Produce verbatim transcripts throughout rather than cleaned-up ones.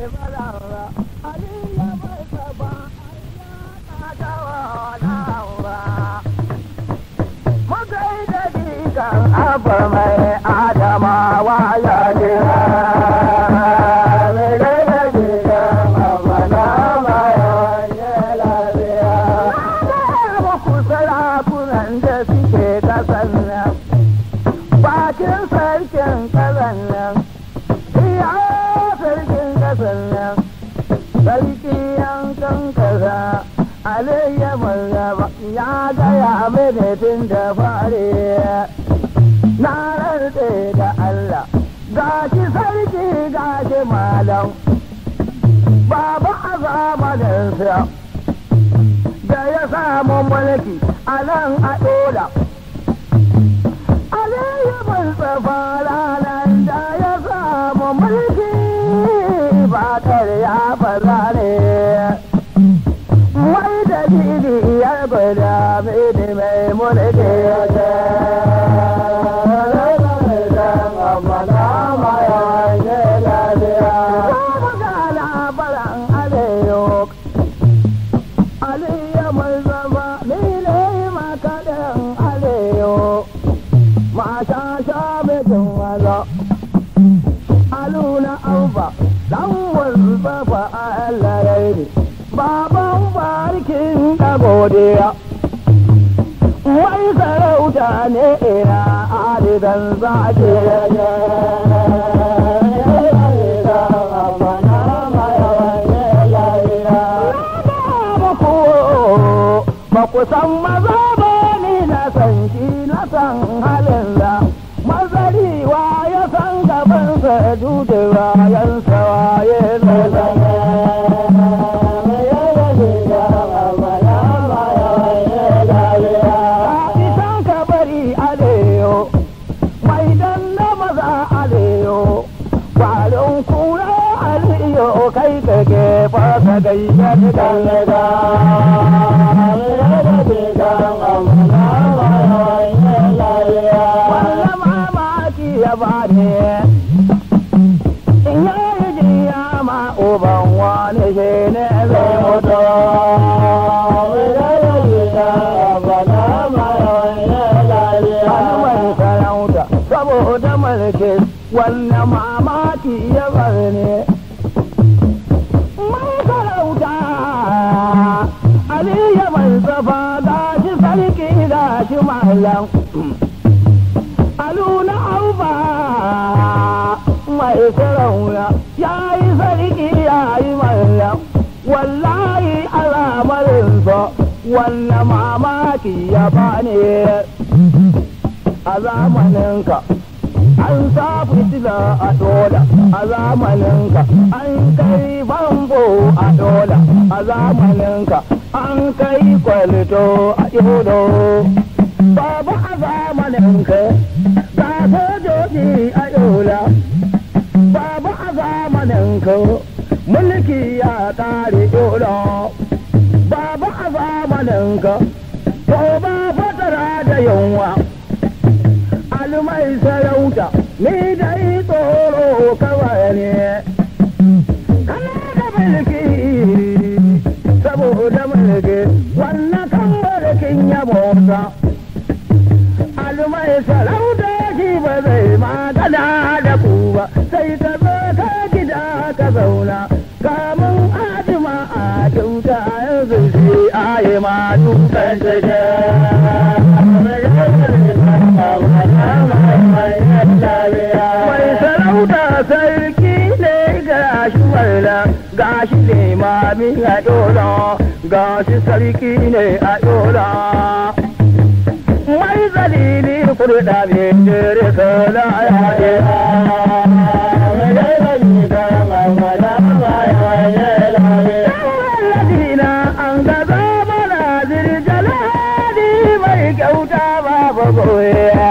Abba mai Adamawa ya jira, mai gaida jiran Abba na bayan lafiya. Na muku sarakunan da suke kasan nan, bakin sarkin kasan nan, iya sarkin kasan nan, sarki yankan kasa, alayya margaba ya gaya mini tun da fare. Na rantse da Allah, gashi sarki gashi malam, baba a zamaninsa da ya samu mulki a nan a ɗola. Aliyu Mustapha ranar da ya samu mulki ba karya fara ne. Wai da jini ya gwada mini mai mulki ya ce. Baban barkin da godiya, wai sarauta ne ina adidan zaki yaje. Ba ku san maza ba ni na san shi na san halin da mazariwa ya san gabansa judewa yansa waye zai. Kai kake fasa gaishe kan lega wanda mamaki ya bani in yayi jiya ma uban wani shi ne zai mutu. Wani sarauta saboda mulki wannan mamaki ya bani. Aliyu Mustapha gashi sarki gashi malam, Aluna Auba mai sarauna ya yi sarki ya yi malam, wallahi alamarinsa wannan mamaki ya bani. A zamaninka an sa fitila a dola, a zamaninka an kai bambo a dola, a zamaninka an kai kwalito a yodo. Babu a zamaninka ga sojoji a yola, babu a zamaninka mulki ya kare yola, babu a zamaninka to ba fatara da yunwa. Almai sarauta ni dai tsoro kawai ne, kana da mulki saboda mulki wannan kan barkin ya motsa. Almai sarauta shi ba zai magana da ku ba, sai ka zo ka gida ka zauna kamun ajima a kyauta yanzu shi aye ma dukan take. Mai sarauta sarki ne gashi walla, gashi limami a yola, gashi sarki ne a yola. Mai zalili kurda bai jere sola ya je. Ladina an gaza mana zirjalali mai kyauta babu goya.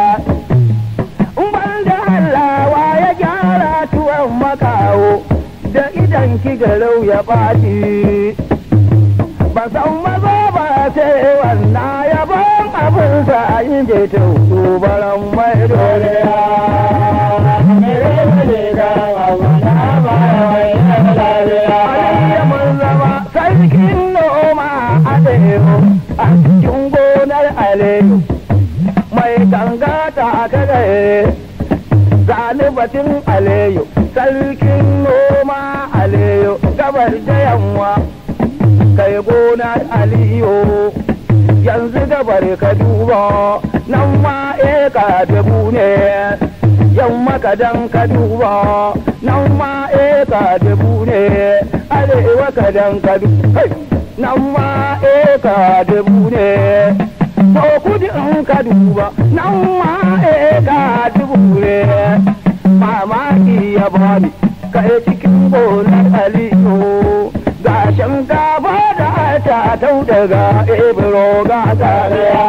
Da idan ki garau ya ɓaci ba san maza ba sai wannan ya ban abin sa yin je ta tubaran mai dole. aliyu a cikin gonar aliyu mai ganga ta kagaye zani batun aliyu sarkin noma aliyu gabar da yamma kai gonar aliyu yanzu gabar ka duba nan ma eka dubu ne yamma ka dan ka duba nan ma eka dubu ne arewa ka dan ka duba nan ma eka dubu ne to kudi in ka duba nan ma eka dubu ne mamaki ya bani kai cikin gonar aliyu ga shinkafa da ta tau daga ibro ga tsariya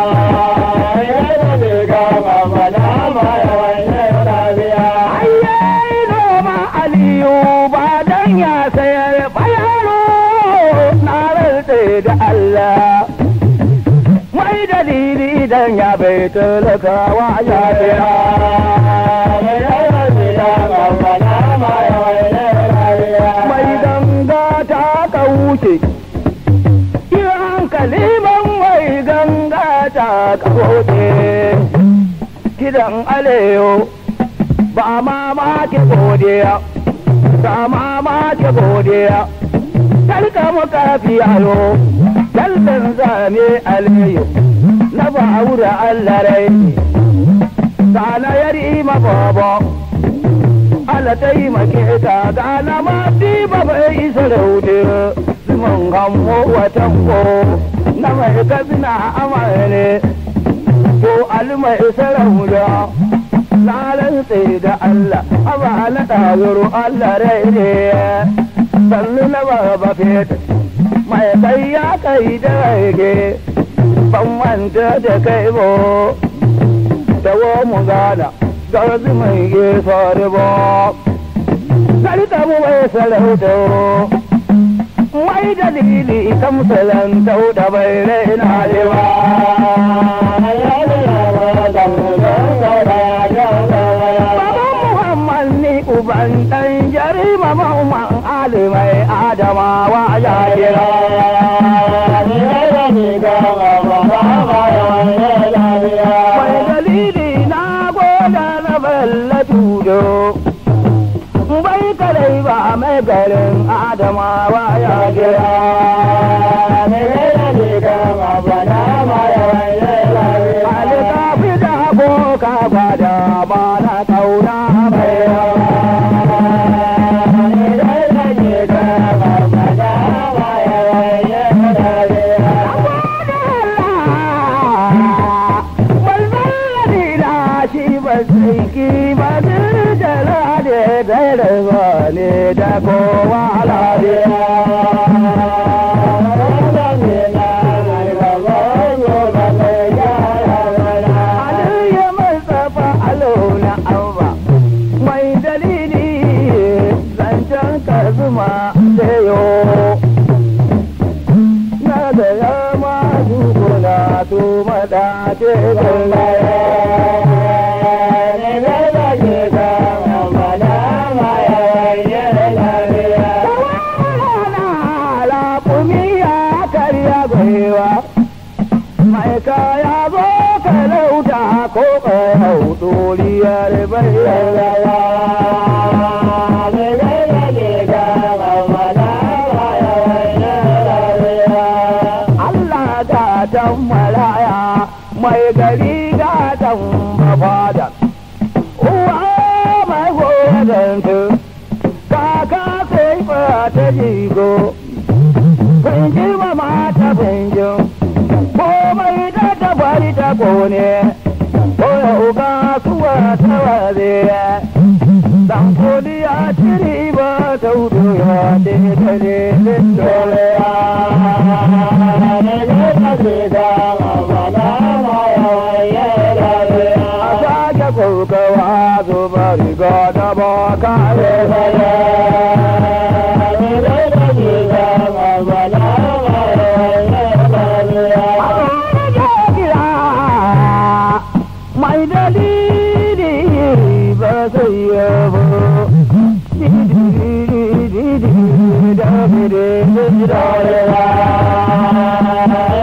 ayyayi noma aliyu ba dan ya sayar bayaro na rantse da Allah mai dalili dan ya bai talakawa ya biya mai ganga ta kauce kaliban mai ganga ta kauce gidan aleyo ba ma ma ke godiya ba ma ma ke godiya talka muka fiyaro talban zame aleyo na ba wura Allah rai sana yari ma baba Allah taimake ta gana ma bi ba bai isa raude mun gammo watan ko na mai kabina amane ko almai sarauda na rantse da Allah aba na dawuro Allah rai ne sannu na baba fet mai kai ya kai da rage ban manta da kai bo tawo mu gana garzi mai gefa da ba sarka mu mai sarauta mai dalili kamsalan tauda bai raina lewa Baba Muhammad ni uban dan jarima Muhammad Ali mai Adamawa ya kira mai dalili na goda na balla tudo bai kalai ba mai garin Adamawa ya gira alikafi da aboka gwada ba na kauna mai ba ne da kowa lafiya Aliyu Mustapha Alona Abba mai dalili zancen kazuma sayo na da yama dukuna tu mada ce mai kaya zo ka lauta ko ka hau doriyar bayyana Allah ga tan malaya mai gari ga tan mafada uwa mai horadanta kaka sai ba ta jigo binji ma mata binjin komai da ta bari ta kone ko ya uga suwa ta waze dan kodi ya tiri ba ta hudu ya de ta de dole ya ne ne ta de da ma na ma ya ya da ya asa ka ko ka wa zo bari ga da ba ka le ba ya ne ne ta de da ma na ma ya mai dalili ba zai yabo da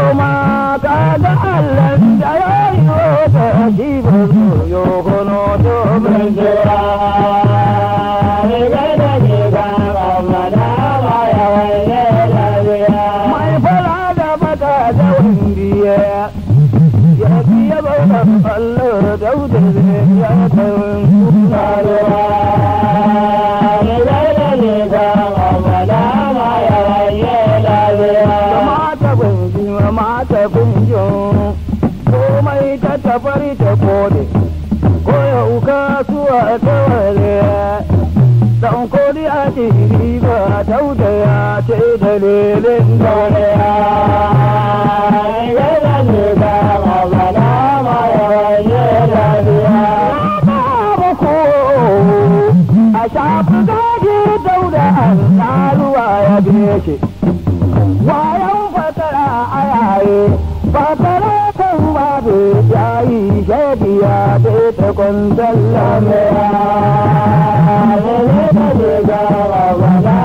ma kaga Allah da ya yi wata shi ba zo yo kono domin jira ne gaida ke ga amana ma ya waye lafiya mai fara da baka da wandiya ya biya bautan Allah dauda ya tawon sunarwa ne gaida ke ga amana ma ya waye lafiya mata bunji mata bunjo komai ta tafari ta kode ko yau kasuwa ta wale dan kodi a ɗiri ba dauda ya ce dalilin duniya yana ne ga magana ma yawaye lafiya ba ko a shafi gaji dauda an tsaruwa ya beke wayan fatara a yaye fatara kan babu yayi shabiya da ta kwanzon lamaya ne da ne ga magana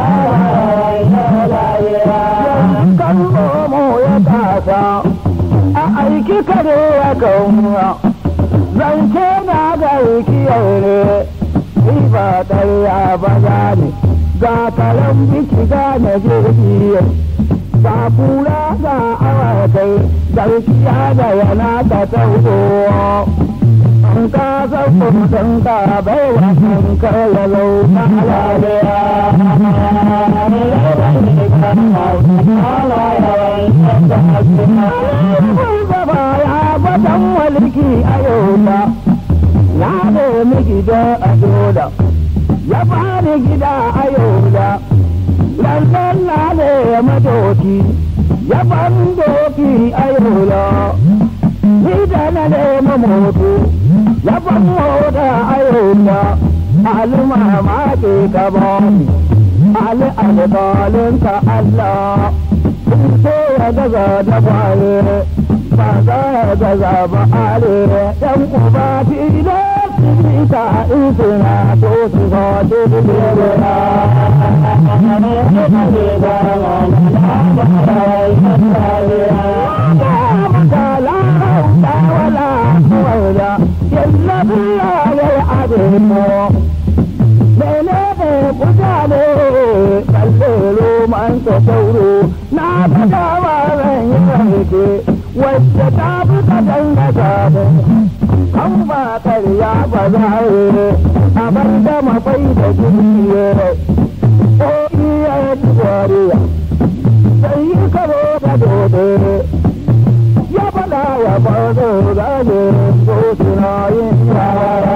kan bomo ya tasa a aiki kare ya kauna zance na ga aiki yaure ni ba ɗaya ba ne ga kalan biki gane jirgi ga kura ga awakai garkiya da yana ta tauko an ka zaɓo don ka bai wa kan kala lau na lafiya gaba ya gwatan waliki a yau ta ya nemi gida a doda ya bani gida a yau da lallan na ne madoki ya ban doki a yola ni da na nema moto ya ban mota a yola alima ma ke ka bani ali albalin ka Allah so ya gaza da kwaye ba za ya gaza ba ale yan uba tilo ta isina to su zo dubira na fada wa ran yanke wacce ta fi ka dangata kan ba karya ba za a bar da mafai da jirgiye ko iya tuwariya sai yi karo da dode ya fada ya faɗo gane ko suna yin yara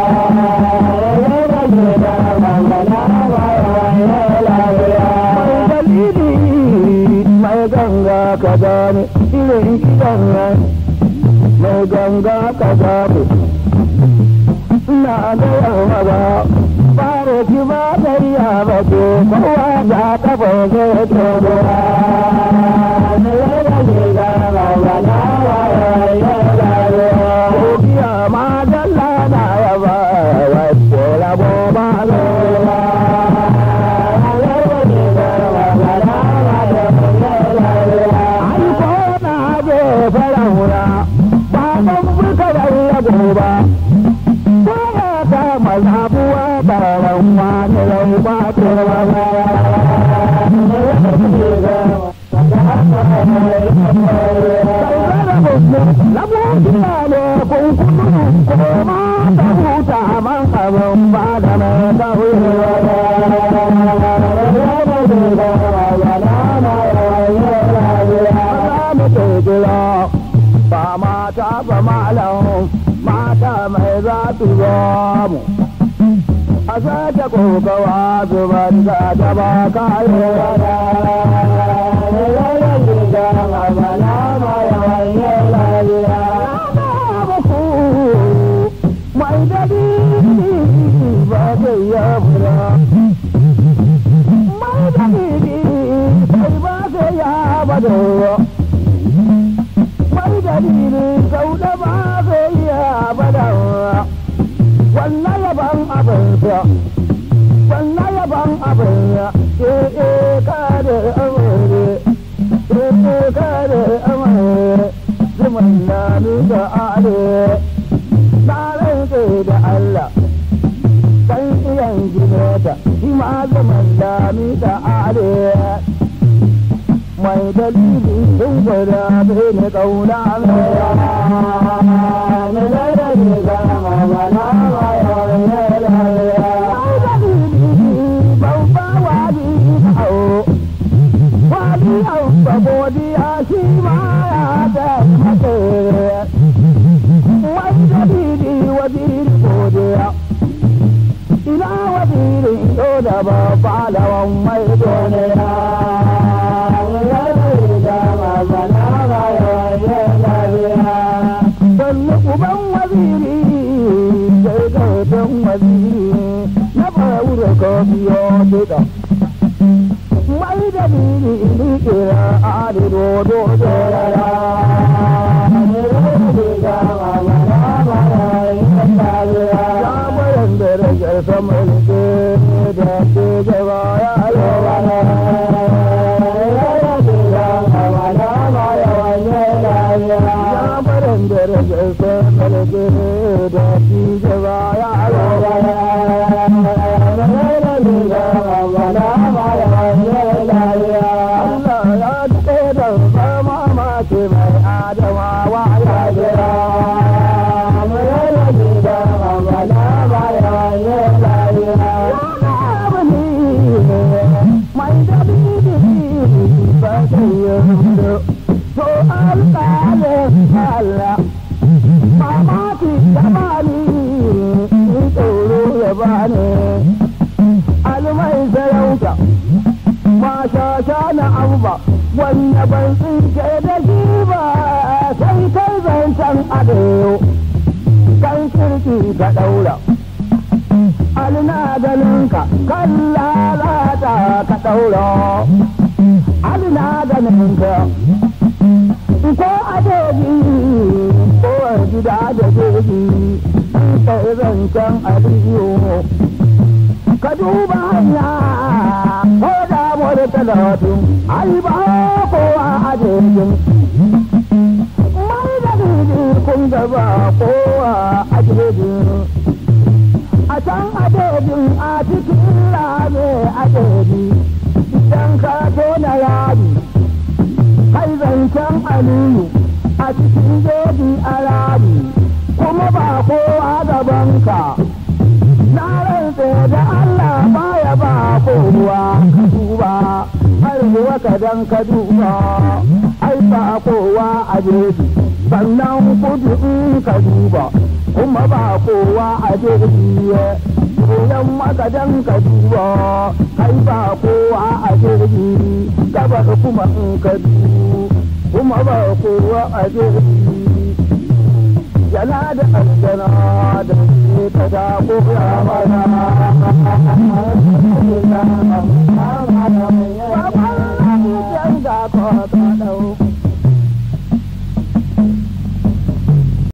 mai dalili mai ganga ka gane irin gidan nan mai ganga ka zaɓe ina gaya maza fara ki ba gariya ba ke kowa ya taɓa zai tobo ne ya rage gara ba na waya ko biya ma dalla na ya ba wacce rabo ba zai ba baya ta mazabuwa da ranwa ne yau ba ta rawa labodina ne kunkunu kuma ta huta man abin ba da mai ta huwa ba mata ba malam mata mai za su mu a sake kokawa zubar da ta ba kayo mai dalili ba zai yabura mai dalili sai ba zai yabada dalilin sau da ba zai iya bada wannan yaban abinsa wannan yaban abinsa ke e kare amare ke e kare amare bene kauna me godiya shi ma ya taimake wanda didi waziri godiya ina wazirin yau da babba lawan mai doniya sannu uban waziri sai gautan waziri na faura kofiyo duka mai da biri ni kira adi dodo dorara ya bayan da rage saman ke da ke gaba ya yawana ya bayan da rage saman ke da ke gaba ya yawana so alƙalin Allah mamaki ya bani tsoro ya bani almai sarauta ma shasha na abuba wanda ban tsinke da shi ba sai kai zancen adayo kan kirki ka ɗaura alina ganinka kan lalata ka ɗaura alina ganinka ko adogi ko gida da dogi kai zancen aliyu ka duba hanya ko da mori talatin ai ba kowa adogin mai da didi kun gaba kowa adogin a can adogin a cikin rame adogi idan ka tona yadi kai zancen aliyu a cikin dogi a rami kuma ba kowa gabanka na rantse da Allah baya ba kowa ka duba har zuwa ka dan ka duba ai ba kowa a jeji sannan kudu in ka duba kuma ba kowa a jeji yan maka dan ka duba kai ba kowa a jeji gabar kuma in ka duba kuma ba kowa a jeji yana da aljana da ke ta da koya mana